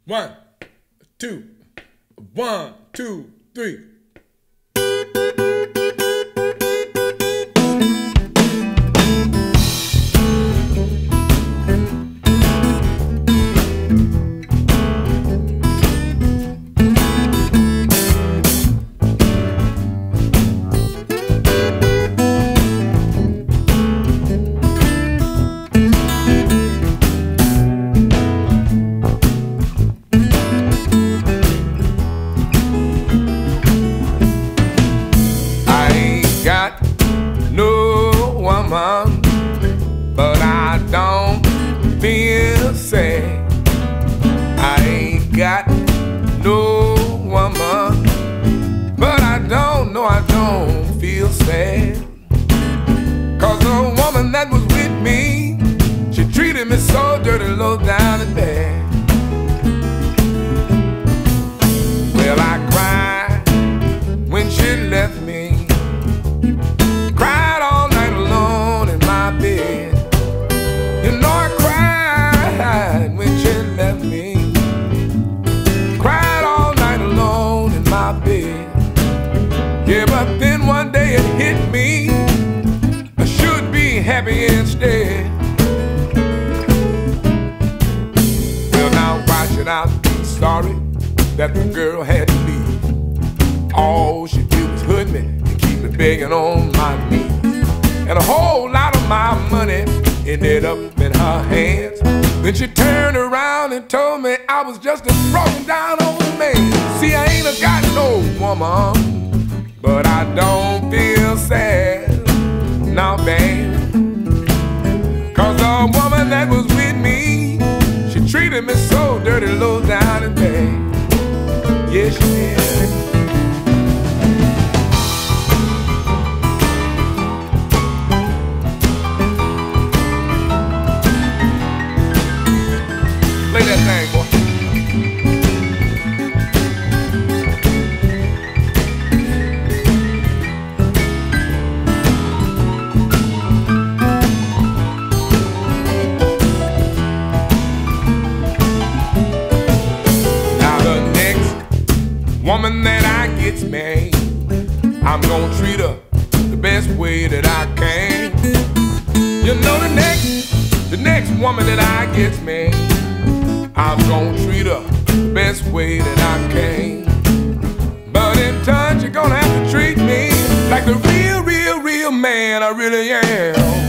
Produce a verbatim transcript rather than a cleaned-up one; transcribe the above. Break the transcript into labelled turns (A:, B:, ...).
A: One, two, one, two, three.
B: But I don't feel sad. I ain't got no woman, but I don't know, I don't feel sad. Cause the woman that was with me, she treated me so dirty, low down and bad. Well, I cried when she left me. Cried all night alone in my bed. You know I cried when she left me. Cried all night alone in my bed. Yeah, but then one day it hit me, I should be happy instead. Well, now why should I be sorry that the girl had to leave? All she did was hurt me, begging on my knees, and a whole lot of my money ended up in her hands. Then she turned around and told me I was just a broken down old man. See, I ain't a got no woman, but I don't feel sad now, babe. Cause the woman that was with me, she treated me so dirty, low down and bad. Yeah, she did. Play that thing, boy. Now the next woman that I get married, I'm gonna treat her the best way that I can. You know the next, the next woman that I get married, I'm gonna treat her the best way that I can. But in turn, you're gonna have to treat me like the real, real, real man I really am.